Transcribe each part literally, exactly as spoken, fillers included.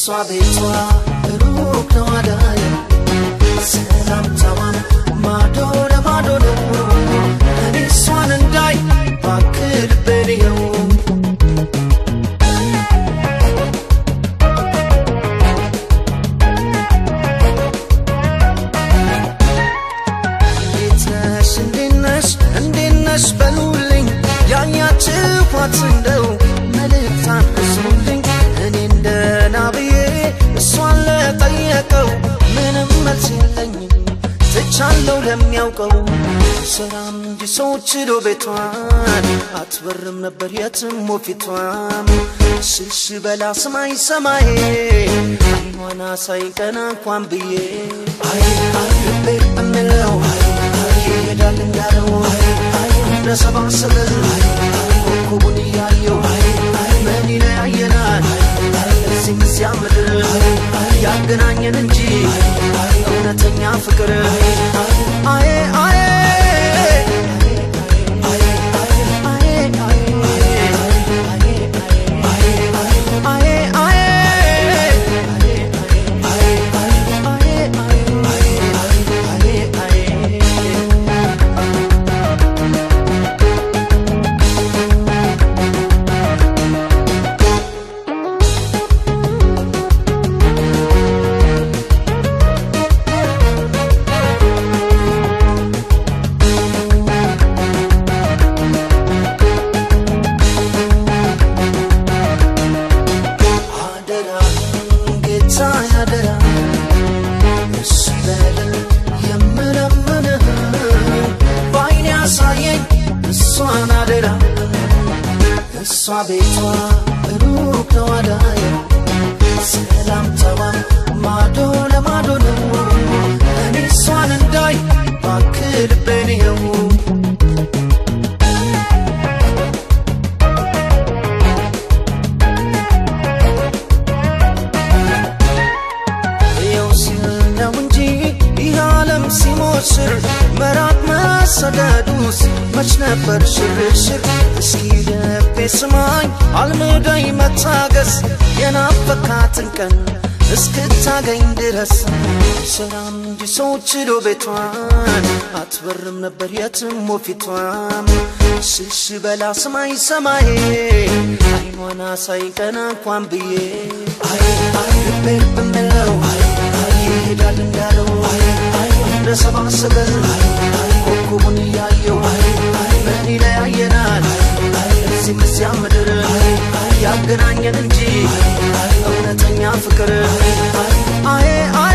ቤቷ ሩቅ ነው አዳይ ሰላምታዋም ማዶ ለማዶ ነው እኔ እሷን እንዳይ ባክል በኔው እንዴትነሽ እንዴትነሽ እንዴትነሽ በሉልኝ ያያችኋት እንደው መልእክታን እሱልኝ እኔ እንደናብዬ እሷን ለጠየቀው ምንም መልስ የለኝም ትቻለው ለሚያውቀው ሰላም እንጂ ሰዎች ዶ ቤቷን አትበርም ነበር የትም ወፊቷን ሽሽ በላ ሰማይ ሰማይ አይኗን አሳይቀና እንኳን ብዬ አይ አይ ልቤ እምለው አይ አይ ይሄዳል እንዳለው አይ አይ ለሰባሰበል አይ ኮኮቡን ያየው አይ አይ ምን ይለያየናል አይ እዚህም እዚያም ምድር አይ ያገናኘን እንጂ አይ እውነተኛ ፍቅር አይ አይ ቤቷ ሩቅ ነው አዳይ ሰላምታዋም ማዶ ለማዶ ነው እኔ እሷን እንዳይ ባክል በኔው ይኸው ሲል ነው እንጂ ይህ ዓለም ሲሞስር መራቅ መሰደዱስ መች ነበር ሽርሽር እስኪ ልቤ ስማኝ አልምዳኝ መታገስ የናፈካትን ቀን እስክታገኝ ድረስ ሰላም እንጂ ሰዎች ዶ ቤቷን አትበርም ነበር የትም ወፊቷን ሽሽ በላ ሰማይ ሰማይ አይኗን አሳይቀና እንኳን ብዬ አይ አይ ልቤ እምለው አይ አይ ይሄዳል እንዳለው አይ አይ ለሰባሰበል አይ አይ ኮኮቡን ያየው አይ አይ ምን ይለያየናል አይ እዚህም እዚያም ምድር አይ ያገናኘን እንጂ አይ እውነተኛ ፍቅር አይ አይ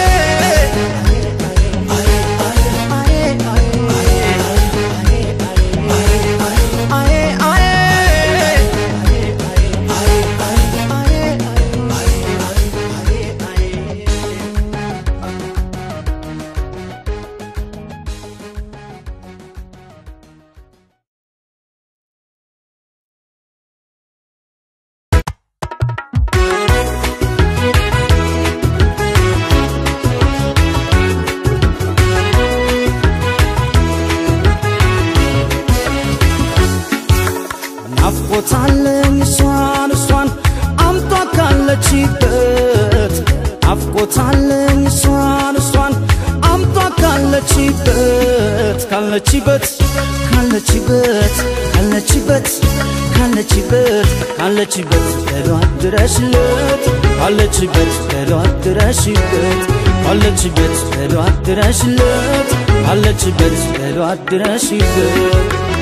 አፍቆታለኝ እሷን እሷን አምጧ ካለችበት አፍቆታለኝ እሷን እሷን አምጧ ካለችበት ካለችበት ካለችበት ካለችበት ካለችበት ካለችበት በሏት ድረሽለት ካለችበት በሏት ድረሽበት ካለችበት በሏት ድረሽለት ካለችበት በሏት ድረሽበት